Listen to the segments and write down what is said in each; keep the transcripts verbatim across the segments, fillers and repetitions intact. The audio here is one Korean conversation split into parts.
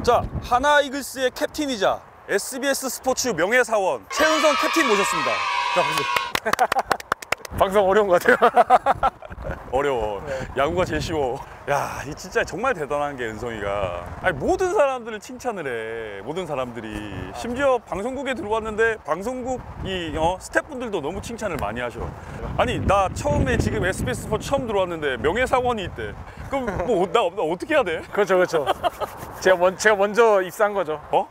자, 하나 이글스의 캡틴이자 에스비에스 스포츠 명예사원 최은성 캡틴 모셨습니다. 자, 박수. 방송 어려운 것 같아요. 어려워. 네. 야구가 제일 쉬워. 야, 이 진짜 정말 대단한 게 은성이가, 아니, 모든 사람들을 칭찬을 해. 모든 사람들이. 심지어 방송국에 들어왔는데 방송국 이 어, 스태프분들도 너무 칭찬을 많이 하셔. 아니, 나 처음에 지금 에스비에스 스포츠 처음 들어왔는데 명예사원이 있대. 그럼 뭐 나 나 어떻게 해야 돼? 그렇죠, 그렇죠. 제가 먼 제가 먼저 입사한 거죠. 어?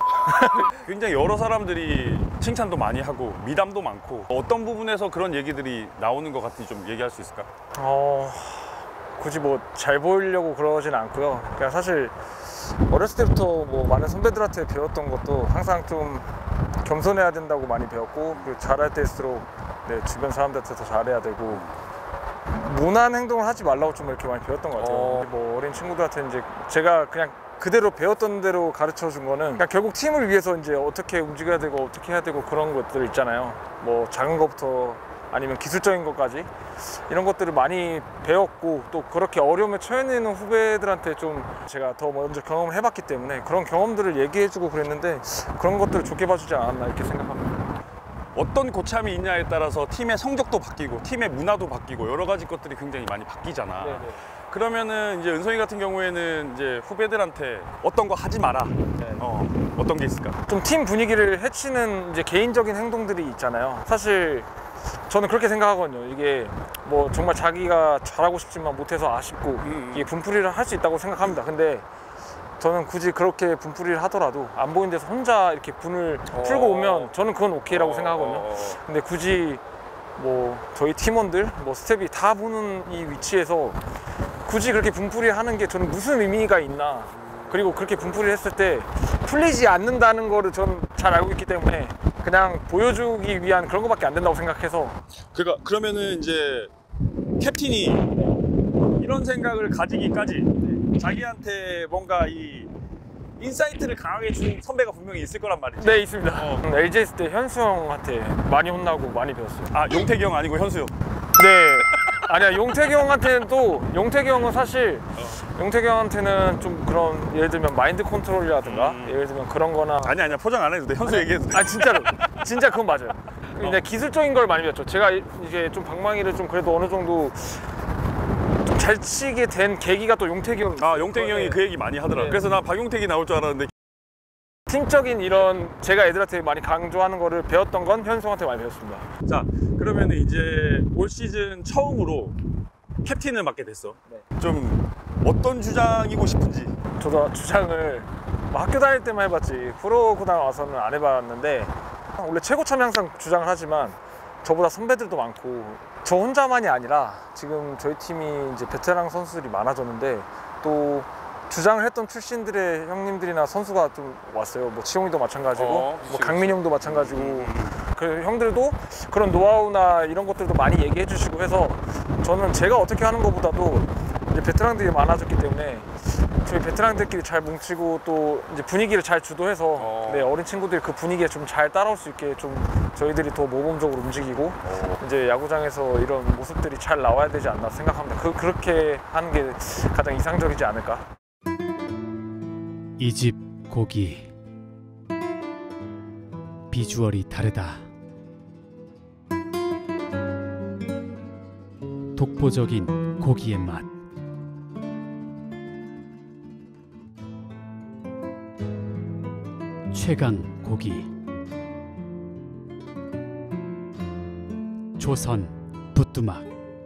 굉장히 여러 사람들이 칭찬도 많이 하고 미담도 많고, 어떤 부분에서 그런 얘기들이 나오는 것 같은지 좀 얘기할 수 있을까? 어... 굳이 뭐 잘 보이려고 그러진 않고요. 그냥 사실 어렸을 때부터 뭐 많은 선배들한테 배웠던 것도 항상 좀 겸손해야 된다고 많이 배웠고, 그리고 잘할 때일수록 네, 주변 사람들한테 더 잘해야 되고, 무난 행동을 하지 말라고 좀 이렇게 많이 배웠던 것 같아요. 어... 뭐 어린 친구들한테 이제 제가 그냥 그대로 배웠던 대로 가르쳐 준 거는, 그러니까 결국 팀을 위해서 이제 어떻게 움직여야 되고 어떻게 해야 되고 그런 것들 있잖아요. 뭐 작은 것부터 아니면 기술적인 것까지 이런 것들을 많이 배웠고, 또 그렇게 어려움에 처해 있는 후배들한테 좀 제가 더 먼저 경험을 해봤기 때문에 그런 경험들을 얘기해주고 그랬는데, 그런 것들을 좋게 봐주지 않았나 이렇게 생각합니다. 어떤 고참이 있냐에 따라서 팀의 성적도 바뀌고 팀의 문화도 바뀌고 여러 가지 것들이 굉장히 많이 바뀌잖아. 네네. 그러면은 이제 은성이 같은 경우에는 이제 후배들한테 어떤 거 하지 마라. 네. 어, 어떤 게 있을까? 좀 팀 분위기를 해치는 이제 개인적인 행동들이 있잖아요. 사실 저는 그렇게 생각하거든요. 이게 뭐 정말 자기가 잘하고 싶지만 못해서 아쉽고 음. 이게 분풀이를 할 수 있다고 생각합니다. 근데 저는 굳이 그렇게 분풀이를 하더라도 안 보이는 데서 혼자 이렇게 분을 어... 풀고 오면 저는 그건 오케이라고 어... 생각하거든요. 근데 굳이 뭐 저희 팀원들, 뭐 스텝이 다 보는 이 위치에서 굳이 그렇게 분풀이 하는 게 저는 무슨 의미가 있나, 그리고 그렇게 분풀이를 했을 때 풀리지 않는다는 거를 저는 잘 알고 있기 때문에 그냥 보여주기 위한 그런 것밖에 안 된다고 생각해서. 그러니까 그러면은 이제 캡틴이 이런 생각을 가지기까지 자기한테 뭔가 이 인사이트를 강하게 준 선배가 분명히 있을 거란 말이지. 네, 있습니다. 어. 음, 엘지에 있을 때 현수 형한테 많이 혼나고 많이 배웠어요. 아, 용태기 형 아니고 현수 형? 네. 아니야, 용태기 형한테는 또, 용태기 형은 사실 어. 용태기 형한테는 좀 그런, 예를 들면 마인드 컨트롤이라든가 음. 예를 들면 그런 거나. 아니 아니야, 포장 안 해도 돼. 현수 얘기해도 돼. 아, 진짜로. 진짜 그건 맞아요. 근데 어. 기술적인 걸 많이 배웠죠. 제가 이게 좀 방망이를 좀 그래도 어느 정도 좀 잘 치게 된 계기가 또 용태기 형. 아, 용태기 형이 그 얘기 많이 하더라. 네. 그래서 나 박용택이 나올 줄 알았는데. 팀적인 이런 제가 애들한테 많이 강조하는 거를 배웠던 건 현수한테 많이 배웠습니다. 자, 그러면 이제 올 시즌 처음으로 캡틴을 맡게 됐어. 네. 좀 어떤 주장이고 싶은지. 저도 주장을 뭐 학교 다닐 때만 해봤지 프로 구단 와서는 안 해봤는데, 원래 최고참이 항상 주장을 하지만 저보다 선배들도 많고 저 혼자만이 아니라 지금 저희 팀이 이제 베테랑 선수들이 많아졌는데, 또 주장을 했던 출신들의 형님들이나 선수가 좀 왔어요. 뭐 치용이도 마찬가지고 어, 뭐 강민형도 마찬가지고 음. 그 형들도 그런 노하우나 이런 것들도 많이 얘기해 주시고 해서, 저는 제가 어떻게 하는 것보다도 이제 베테랑들이 많아졌기 때문에 저희 베테랑들끼리 잘 뭉치고 또 이제 분위기를 잘 주도해서 어. 네, 어린 친구들이 그 분위기에 좀 잘 따라올 수 있게 좀 저희들이 더 모범적으로 움직이고 어. 이제 야구장에서 이런 모습들이 잘 나와야 되지 않나 생각합니다. 그, 그렇게 하는 게 가장 이상적이지 않을까. 이 집 고기 비주얼이 다르다. 독보적인 고기의 맛. 최강 고기. 조선 부뚜막.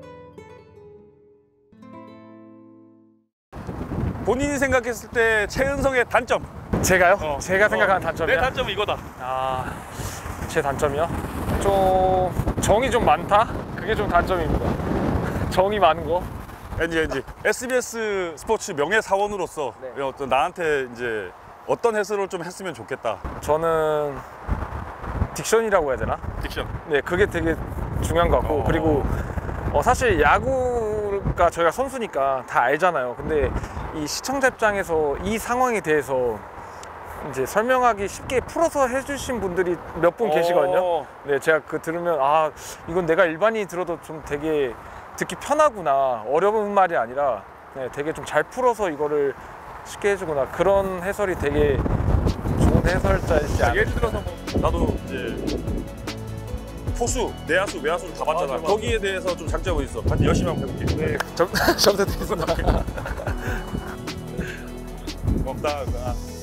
본인이 생각했을 때 최은성의 단점. 제가요? 어. 제가 생각하는 어. 단점이요? 내 단점은 이거다. 아, 제 단점이요? 좀 정이 좀 많다? 그게 좀 단점입니다. 정이 많은 거. 엔지 엔지 에스비에스 스포츠 명예사원으로서 네. 어떤 나한테 이제 어떤 해설을 좀 했으면 좋겠다. 저는 딕션이라고 해야 되나? 딕션. 네, 그게 되게 중요한 것 같고 어... 그리고 어, 사실 야구가 저희가 선수니까 다 알잖아요. 근데 이 시청자 입장에서 이 상황에 대해서 이제 설명하기 쉽게 풀어서 해주신 분들이 몇 분 계시거든요. 네, 제가 그 들으면 아, 이건 내가 일반인이 들어도 좀 되게 듣기 편하구나. 어려운 말이 아니라 네, 되게 좀 잘 풀어서 이거를 쉽게 해주거나 그런 해설이 되게 좋은 해설자이지 자, 않을까. 예를 들어서 뭐 나도 이제 포수, 내야수, 외야수를 다 봤잖아. 맞아, 맞아. 거기에 대해서 좀 장점이 있어. 한테 열심히 한번 해볼게. 네, 점, 점수 드리겠습니다. 고맙다.